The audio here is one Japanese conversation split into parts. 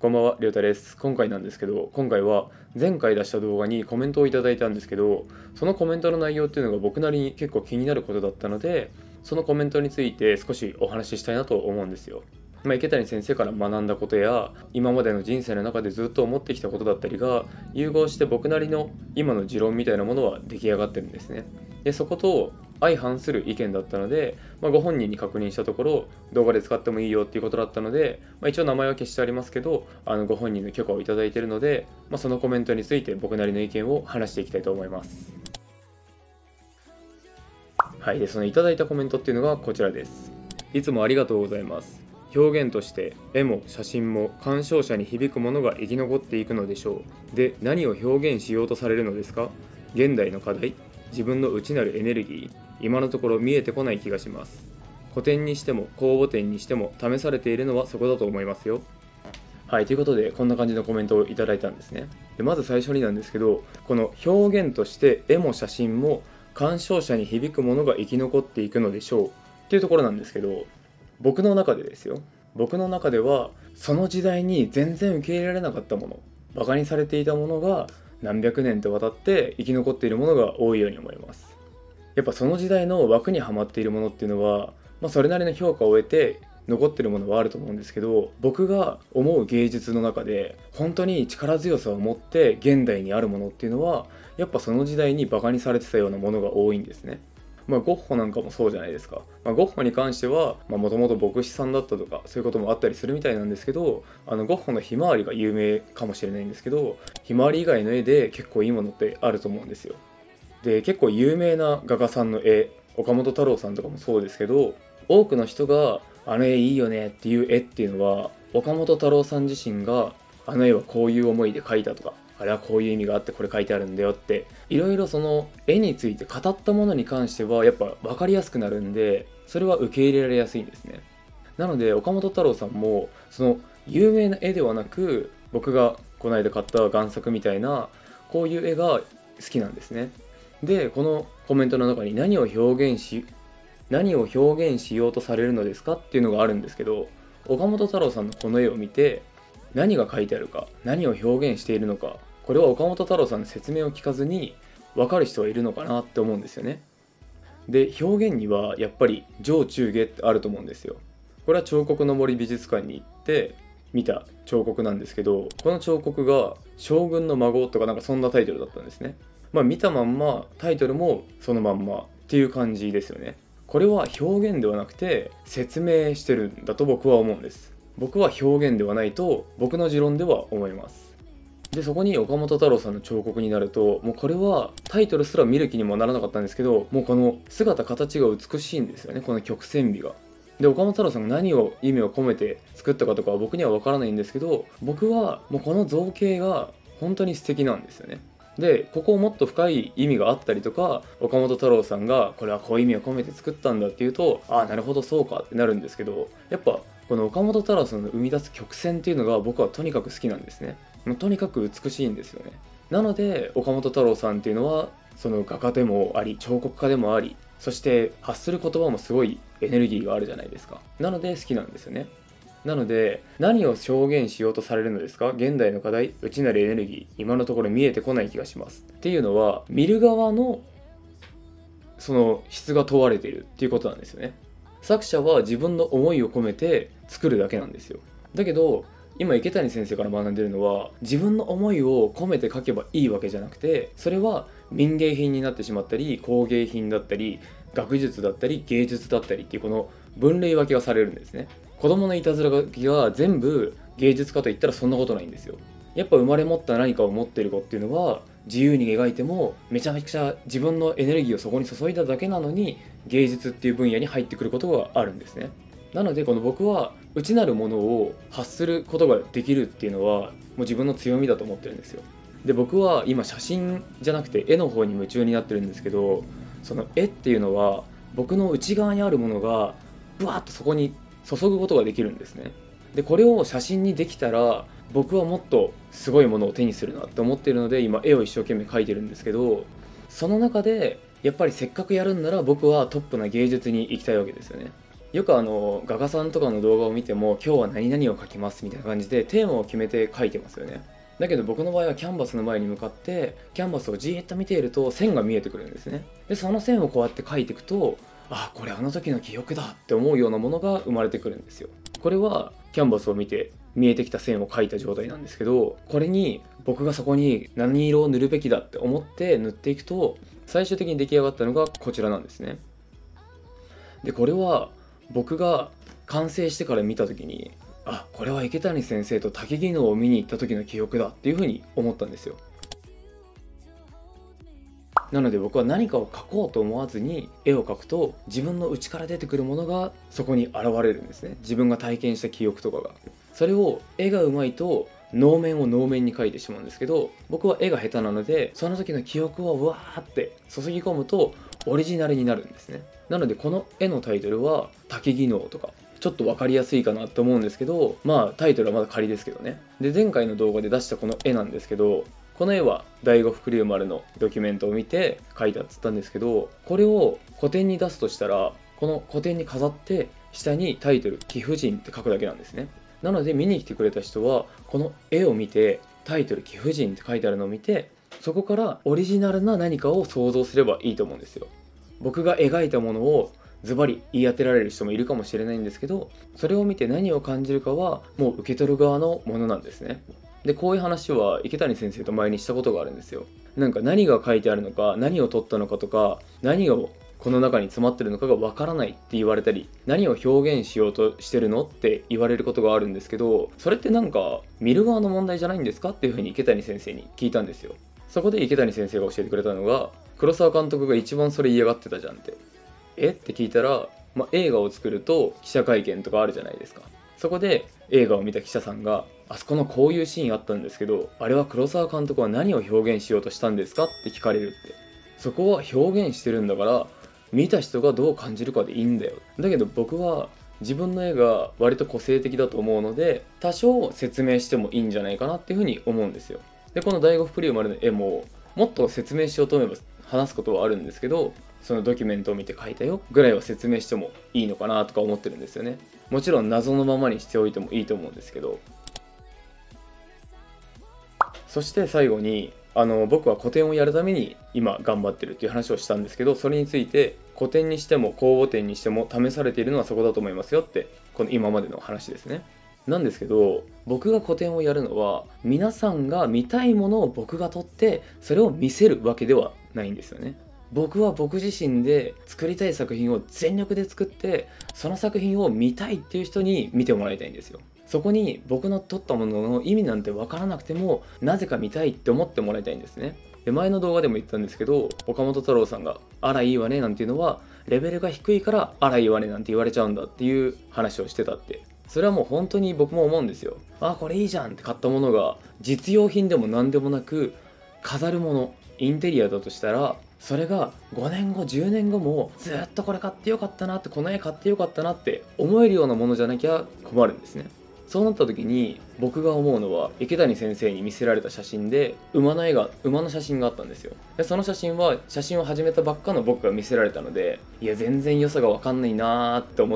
こんばんは、りょうたです。今回なんですけど、今回は前回出した動画にコメントをいただいたんですけど、そのコメントの内容っていうのが僕なりに結構気になることだったので、そのコメントについて少しお話ししたいなと思うんですよ。池谷先生から学んだことや、今までの人生の中でずっと思ってきたことだったりが、融合して僕なりの今の持論みたいなものは出来上がってるんですね。で、そこと相反する意見だったので、ご本人に確認したところ、動画で使ってもいいよっていうことだったので、一応名前は消してありますけど、ご本人の許可をいただいているので、そのコメントについて僕なりの意見を話していきたいと思います。はい、で、そのいただいたコメントっていうのがこちらです。いつもありがとうございます。表現として絵も写真も鑑賞者に響くものが生き残っていくのでしょう。で、何を表現しようとされるのですか？現代の課題、自分の内なるエネルギー、今のところ見えてこない気がします。古典にしても公募展にしても試されているのはそこだと思いますよ。はい、ということでこんな感じのコメントをいただいたんですね。で、まず最初になんですけど、この表現として絵も写真も鑑賞者に響くものが生き残っていくのでしょうっていうところなんですけど、僕の中でですよ。僕の中ではその時代に全然受け入れられなかったもの、バカにされていたものが何百年とわたって生き残っているものが多いように思います。やっぱその時代の枠にはまっているものっていうのは、それなりの評価を得て残ってるものはあると思うんですけど、僕が思う芸術の中で本当に力強さを持って現代にあるものっていうのは、やっぱその時代にバカにされてたようなものが多いんですね。ゴッホなんかもそうじゃないですか。ゴッホに関してはもともと牧師さんだったとかそういうこともあったりするみたいなんですけど、ゴッホのひまわりが有名かもしれないんですけど、ひまわり以外の絵で結構いいものってあると思うんですよ。で、結構有名な画家さんの絵、岡本太郎さんとかもそうですけど、多くの人があの絵いいよねっていう絵っていうのは、岡本太郎さん自身があの絵はこういう思いで描いたとか、あれはこういう意味があってこれ書いてあるんだよって、いろいろその絵について語ったものに関してはやっぱ分かりやすくなるんで、それは受け入れられやすいんですね。なので岡本太郎さんもその有名な絵ではなく、僕がこの間買った贋作みたいなこういう絵が好きなんですね。で、このコメントの中に何を表現しようとされるのですかっていうのがあるんですけど、岡本太郎さんのこの絵を見て何が書いてあるか、何を表現しているのか、これは岡本太郎さんの説明を聞かずに分かる人はいるのかなって思うんですよね。で、表現にはやっぱり上中下ってあると思うんですよ。これは彫刻の森美術館に行って見た彫刻なんですけど、この彫刻が将軍の孫とかなんかそんなタイトルだったんですね。見たまんまタイトルもそのまんまっていう感じですよね。これは表現ではなくて説明してるんだと僕は思うんです。僕は表現ではないと僕の持論では思います。で、そこに岡本太郎さんの彫刻になると、もうこれはタイトルすら見る気にもならなかったんですけど、もうこの姿形が美しいんですよね、この曲線美が。で、岡本太郎さんが何を意味を込めて作ったかとかは僕には分からないんですけど、僕はもうこの造形が本当に素敵なんですよね。で、ここをもっと深い意味があったりとか、岡本太郎さんがこれはこういう意味を込めて作ったんだっていうと、ああなるほどそうかってなるんですけど、やっぱこの岡本太郎さんの生み出す曲線っていうのが僕はとにかく好きなんですね。もうとにかく美しいんですよね。なので岡本太郎さんっていうのはその画家でもあり彫刻家でもあり、そして発する言葉もすごいエネルギーがあるじゃないですか。なので好きなんですよね。なので、何を表現しようとされるのですか？現代の課題、内なるエネルギー、今のところ見えてこない気がします。っていうのは、見る側のその質が問われているっていうことなんですよね。作者は自分の思いを込めて作るだけなんですよ。だけど、今池谷先生から学んでるのは、自分の思いを込めて書けばいいわけじゃなくて、それは民芸品になってしまったり、工芸品だったり、学術だったり、芸術だったりっていうこの分類分けがされるんですね。子供のいたずら書きが全部芸術家といったらそんなことないんですよ。やっぱ生まれ持った何かを持っている子っていうのは自由に描いてもめちゃめちゃ自分のエネルギーをそこに注いだだけなのに芸術っていう分野に入ってくることがあるんですね。なのでこの僕は内なるものを発することができるっていうのはもう自分の強みだと思ってるんですよ。で、僕は今写真じゃなくて絵の方に夢中になってるんですけど、その絵っていうのは僕の内側にあるものがブワーッとそこに注ぐことができるんですね。で、これを写真にできたら僕はもっとすごいものを手にするなって思っているので今絵を一生懸命描いてるんですけど、その中でやっぱりせっかくやるんなら僕はトップな芸術に行きたいわけですよね。 よく画家さんとかの動画を見ても今日は何々を描きますみたいな感じでテーマを決めて描いてますよね。だけど僕の場合はキャンバスの前に向かってキャンバスをじーっと見ていると線が見えてくるんですね。でその線をこうやって描いていくと、あ、これあの時の記憶だって思うようなものが生まれてくるんですよ。これはキャンバスを見て見えてきた線を描いた状態なんですけど、これに僕がそこに何色を塗るべきだって思って塗っていくと、最終的に出来上がったのがこちらなんですね。でこれは僕が完成してから見た時に、あ、これは池谷先生と竹技能を見に行った時の記憶だっていうふうに思ったんですよ。なので僕は何かを描こうと思わずに絵を描くと、自分の内から出てくるものがそこに現れるんですね。自分が体験した記憶とかが。それを絵が上手いと能面を能面に描いてしまうんですけど、僕は絵が下手なのでその時の記憶をうわーって注ぎ込むとオリジナルになるんですね。なのでこの絵のタイトルは竹技能とか、ちょっと分かりやすいかなと思うんですけど、まあタイトルはまだ仮ですけどね。で前回の動画で出したこの絵なんですけど、この絵は第五福竜丸のドキュメントを見て描いたっつったんですけど、これを古典に出すとしたら、この古典に飾って下にタイトル「貴婦人」って書くだけなんですね。なので見に来てくれた人はこの絵を見て、タイトル「貴婦人」って書いてあるのを見て、そこからオリジナルな何かを想像すればいいと思うんですよ。僕が描いたものをズバリ言い当てられる人もいるかもしれないんですけど、それを見て何を感じるかはもう受け取る側のものなんですね。でこういう話は池谷先生と前にしたことがあるんですよ。なんか何が書いてあるのか、何を撮ったのかとか、何をこの中に詰まってるのかがわからないって言われたり、何を表現しようとしてるのって言われることがあるんですけど、それってなんか見る側の問題じゃないんですかっていうふうに池谷先生に聞いたんですよ。そこで池谷先生が教えてくれたのが、黒沢監督が一番それ嫌がってたじゃんって。って聞いたら、映画を作ると記者会見とかあるじゃないですか。そこで映画を見た記者さんが、あそこのこういうシーンあったんですけど、あれは黒沢監督は何を表現しようとしたんですかって聞かれるって。そこは表現してるんだから、見た人がどう感じるかでいいんだよ。だけど僕は自分の絵が割と個性的だと思うので、多少説明してもいいんじゃないかなっていうふうに思うんですよ。でこの第五福竜丸の絵ももっと説明しようと思えば話すことはあるんですけど、そのドキュメントを見て描いたよぐらいは説明してもいいのかなとか思ってるんですよね。もちろん謎のままにしておいてもいいと思うんですけど。そして最後に僕は個展をやるために今頑張ってるっていう話をしたんですけど、それについて個展にしても公募展にしても試されているのはそこだと思いますよって、この今までの話ですね。なんですけど、僕が個展をやるのは皆さんが見たいものを僕が撮ってそれを見せるわけではないんですよね。僕は僕自身で作りたい作品を全力で作って、その作品を見たいっていう人に見てもらいたいんですよ。そこに僕の撮ったものの意味なんて分からなくても、なぜか見たいって思ってもらいたいんですね。で前の動画でも言ったんですけど、岡本太郎さんが「あらいいわね」なんていうのはレベルが低いから「あらいいわね」なんて言われちゃうんだっていう話をしてたって。それはもう本当に僕も思うんですよ。あ、これいいじゃんって買ったものが実用品でも何でもなく、飾るもの、インテリアだとしたら、それが5年後10年後もずっとこれ買ってよかったなって、この絵買ってよかったなって思えるようなものじゃなきゃ困るんですね。そうなった時に僕が思うのは、池谷先生に見せられた写真で馬の写真があったんですよ。でその写真は写真を始めたばっかの僕が見せられたので、いや全然良さが分かんないなーって思って、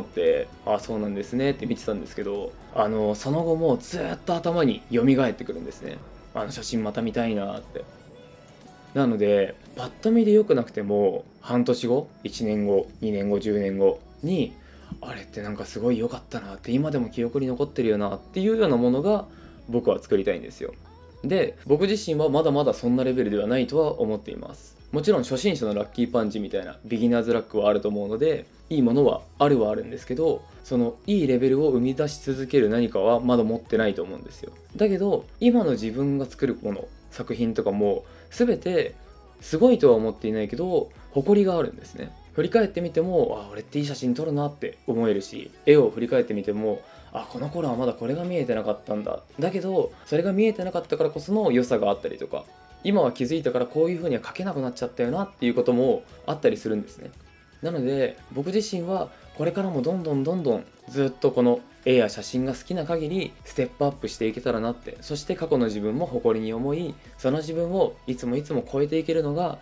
ああそうなんですねって見てたんですけど、その後もずっと頭に蘇ってくるんですね。あの写真また見たいなーって。なのでパッと見で良くなくても、半年後、1年後、2年後、10年後にあれってなんかすごい良かったなって、今でも記憶に残ってるよなっていうようなものが僕は作りたいんですよ。で僕自身はまだまだそんなレベルではないとは思っています。もちろん初心者のラッキーパンチみたいなビギナーズラックはあると思うので、いいものはあるんですけど、そのいいレベルを生み出し続ける何かはまだ持ってないと思うんですよ。だけど今の自分が作るもの、作品とかも全てすごいとは思っていないけど誇りがあるんですね。振り返ってみても、あ、俺っていい写真撮るなって思えるし、絵を振り返ってみても、あ、この頃はまだこれが見えてなかったんだ。だけどそれが見えてなかったからこその良さがあったりとか、今は気づいたからこういう風には描けなくなっちゃったよなっていうこともあったりするんですね。なので僕自身はこれからもどんどんずっとこの絵や写真が好きな限りステップアップしていけたらなって、そして過去の自分も誇りに思い、その自分をいつも超えていけるのが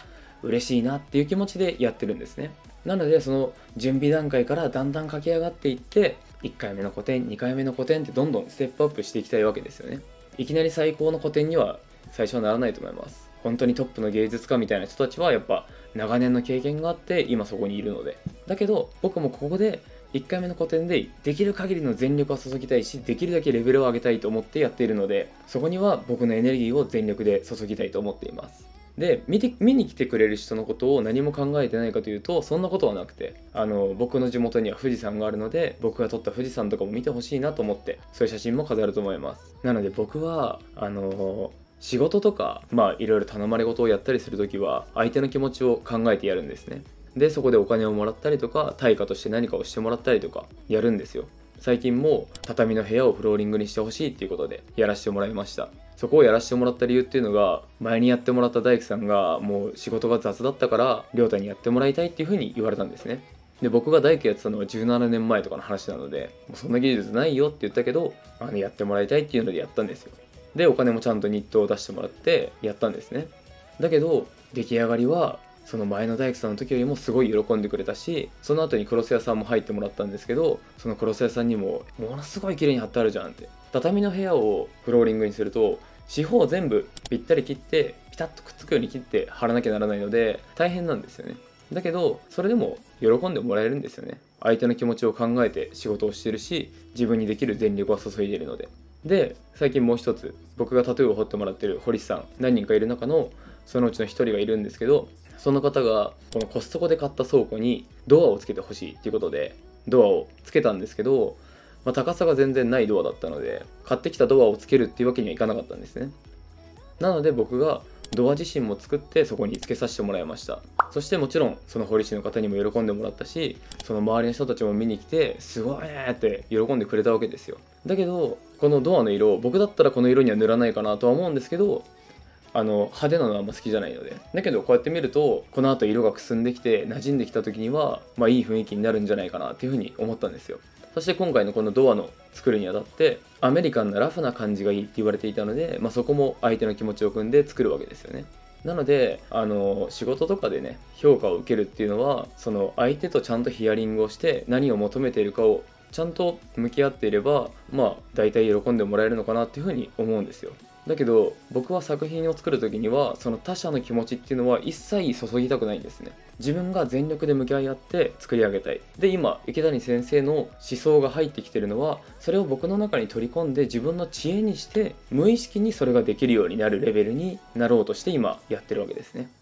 嬉しいなっていう気持ちでやってるんですね。なのでその準備段階からだんだん駆け上がっていって、1回目の古典2回目の古典ってどんどんステップアップしていきたいわけですよね。いきなり最高の古典には最初はならないと思います。本当にトップの芸術家みたいな人たちはやっぱ長年の経験があって今そこにいるので、だけど僕もここで1回目の古典でできる限りの全力を注ぎたいし、できるだけレベルを上げたいと思ってやっているので、そこには僕のエネルギーを全力で注ぎたいと思っています。で、見に来てくれる人のことを何も考えてないかというと、そんなことはなくて、僕の地元には富士山があるので、僕が撮った富士山とかも見てほしいなと思って、そういう写真も飾ると思います。なので僕は仕事とかいろいろ頼まれ事をやったりするときは相手の気持ちを考えてやるんですね。でそこでお金をもらったりとか、対価として何かをしてもらったりとかやるんですよ。最近も畳の部屋をフローリングにしてほしいっていうことでやらせてもらいました。そこをやらせてもらった理由っていうのが、前にやってもらった大工さんがもう仕事が雑だったから亮太にやってもらいたいっていう風に言われたんですね。で僕が大工やってたのは17年前とかの話なので、もうそんな技術ないよって言ったけど、やってもらいたいっていうのでやったんですよ。でお金もちゃんと日当を出してもらってやったんですね。だけど出来上がりはその前の大工さんの時よりもすごい喜んでくれたし、その後にクロス屋さんも入ってもらったんですけど、そのクロス屋さんにもものすごい綺麗に貼ってあるじゃんって。畳の部屋をフローリングにすると四方全部ぴったり切ってピタッとくっつくように切って貼らなきゃならないので大変なんですよね。だけどそれでも喜んでもらえるんですよね。相手の気持ちを考えて仕事をしてるし、自分にできる全力を注いでいるので。で最近もう一つ、僕がタトゥーを彫ってもらってる堀さん何人かいる中のそのうちの一人がいるんですけど、その方がこのコストコで買った倉庫にドアをつけてほしいっていうことでドアをつけたんですけど、高さが全然ないドアだったので買ってきたドアをつけるっていうわけにはいかなかったんですね。なので僕がドア自身も作ってそこにつけさせてもらいました。そしてもちろんその堀市の方にも喜んでもらったし、その周りの人たちも見に来てすごいねって喜んでくれたわけですよ。だけどこのドアの色、僕だったらこの色には塗らないかなとは思うんですけど、派手なのはあんま好きじゃないので。だけどこうやって見るとこの後色がくすんできて馴染んできた時にはいい雰囲気になるんじゃないかなっていうふうに思ったんですよ。そして今回のこのドアの作るにあたってアメリカンなラフな感じがいいって言われていたので、そこも相手の気持ちを汲んで作るわけですよね。なので仕事とかでね評価を受けるっていうのは、その相手とちゃんとヒアリングをして何を求めているかをちゃんと向き合っていれば大体喜んでもらえるのかなっていうふうに思うんですよ。だけど僕は作品を作る時にはその他者の気持ちっていうのは一切注ぎたくないんですね。自分が全力で向き合って作り上げたい。で今池谷先生の思想が入ってきてるのは、それを僕の中に取り込んで自分の知恵にして無意識にそれができるようになるレベルになろうとして今やってるわけですね。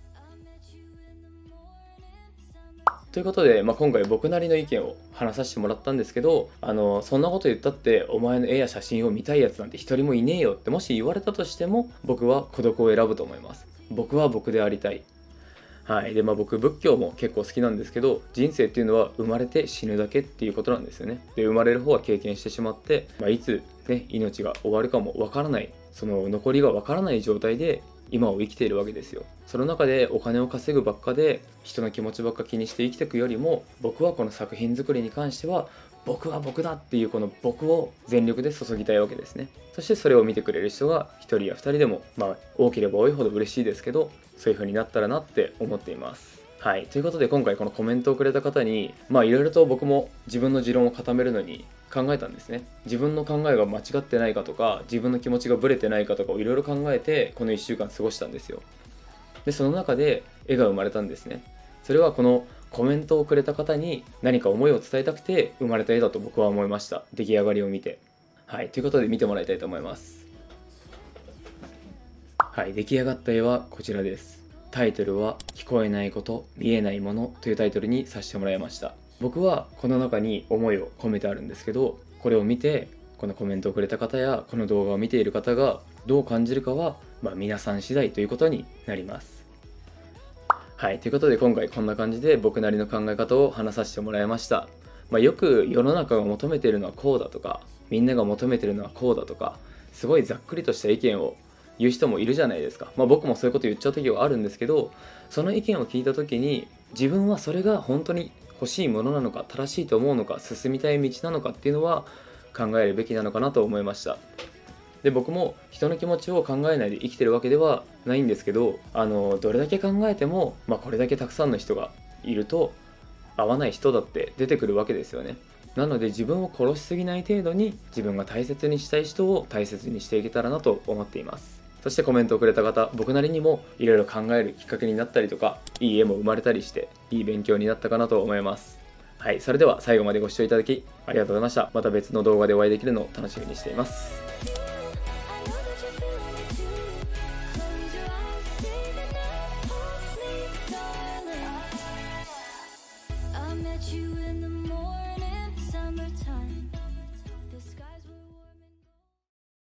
ということで、今回僕なりの意見を話させてもらったんですけど、そんなこと言ったってお前の絵や写真を見たいやつなんて一人もいねえよってもし言われたとしても、僕は孤独を選ぶと思います。僕は僕でありたい。はい。で僕仏教も結構好きなんですけど、人生っていうのは生まれて死ぬだけっていうことなんですよね。で生まれる方は経験してしまって、いつね命が終わるかもわからない、その残りがわからない状態で今を生きているわけですよ。その中でお金を稼ぐばっかで人の気持ちばっか気にして生きていくよりも、僕はこの作品作りに関しては僕は僕だっていうこの僕を全力で注ぎたいわけですね。そしてそれを見てくれる人が1人や2人でも多ければ多いほど嬉しいですけど、そういう風になったらなって思っています。はい。ということで今回このコメントをくれた方にいろいろと僕も自分の持論を固めるのに考えたんですね。自分の考えが間違ってないかとか、自分の気持ちがブレてないかとかをいろいろ考えてこの1週間過ごしたんですよ。でその中で絵が生まれたんですね。それはこのコメントをくれた方に何か思いを伝えたくて生まれた絵だと僕は思いました。出来上がりを見て。はい。ということで見てもらいたいと思います。はい。出来上がった絵はこちらです。タイトルは聞こえないこと、見えないものというタイトルにさせてもらいました。僕はこの中に思いを込めてあるんですけど、これを見てこのコメントをくれた方やこの動画を見ている方がどう感じるかは皆さん次第ということになります。はい。ということで今回こんな感じで僕なりの考え方を話させてもらいました。よく世の中が求めているのはこうだとか、みんなが求めているのはこうだとか、すごいざっくりとした意見を言う人もいるじゃないですか。僕もそういうこと言っちゃう時はあるんですけど、その意見を聞いた時に自分はそれが本当に欲しいものなのか、正しいと思うのか、進みたい道なのかっていうのは考えるべきなのかなと思いました。 で、僕も人の気持ちを考えないで生きてるわけではないんですけど、どれだけ考えても、これだけたくさんの人がいると合わない人だって出てくるわけですよね。なので自分を殺しすぎない程度に自分が大切にしたい人を大切にしていけたらなと思っています。そしてコメントをくれた方、僕なりにもいろいろ考えるきっかけになったりとか、いい絵も生まれたりしていい勉強になったかなと思います。はい、それでは最後までご視聴いただきありがとうございました。また別の動画でお会いできるのを楽しみにしています。